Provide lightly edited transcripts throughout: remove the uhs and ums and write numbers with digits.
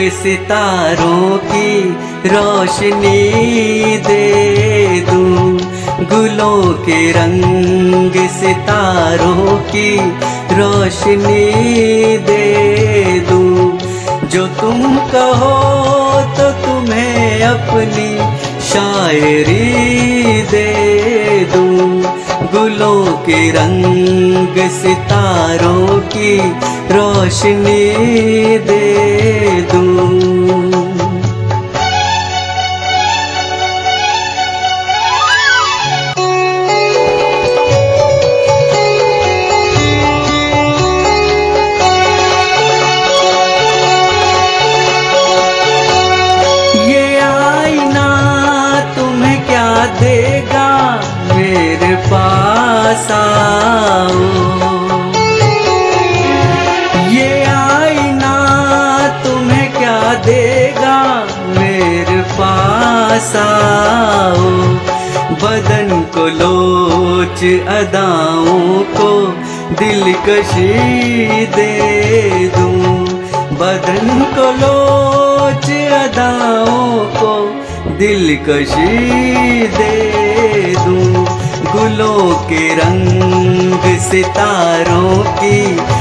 सितारों की रोशनी दे दूं, गुलों के रंग सितारों की रोशनी दे दूं। जो तुम कहो तो तुम्हें अपनी शायरी दे दूं, गुलों के रंग सितारों की रोशनी दे दूं। ये आईना तुम्हें क्या देगा, मेरे पास आओ। ये आईना तुम्हें क्या देगा, मेरे पास आओ। बदन को लोच अदाओं को दिलकशी दे दूं, बदन को लोच अदाओं को दिलकशी दे दूं। गुलों के रंग सितारों की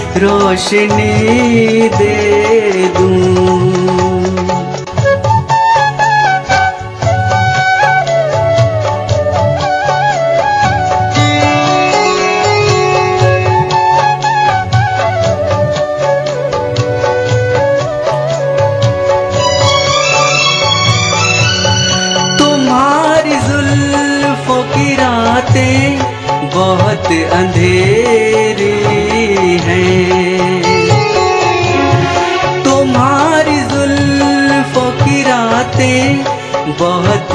रोशनी दे दूं। की रातें बहुत अंधेरी हैं, तुम्हारी जुल्फों की रातें बहुत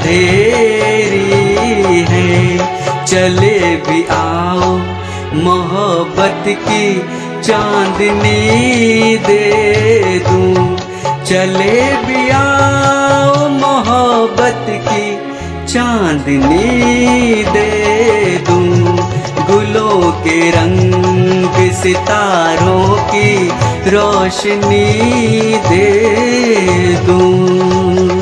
अंधेरी हैं। चले भी आओ मोहब्बत की चांदनी दे दूं, चले भी आओ मोहब्बत की चांदनी दे दूं। गुलों के रंग सितारों की रोशनी दे दूं।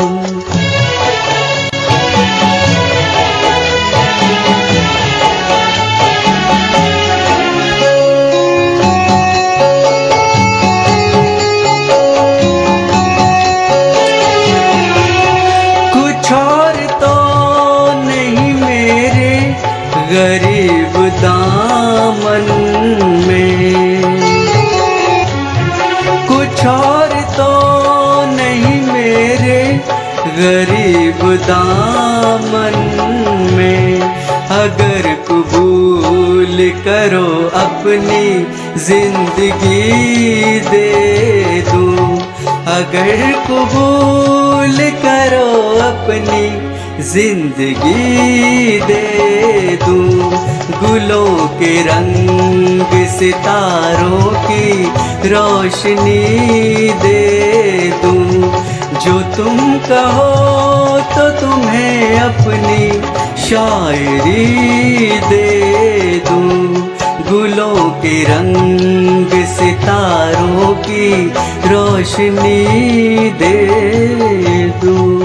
गरीब दामन में कुछ और तो नहीं मेरे गरीब दामन में। अगर कबूल करो अपनी जिंदगी दे दूं, अगर कबूल करो अपनी जिंदगी दे दूं। गुलों के रंग सितारों की रोशनी दे दूं। जो तुम कहो तो तुम्हें अपनी शायरी दे दूं, गुलों के रंग सितारों की रोशनी दे दूं।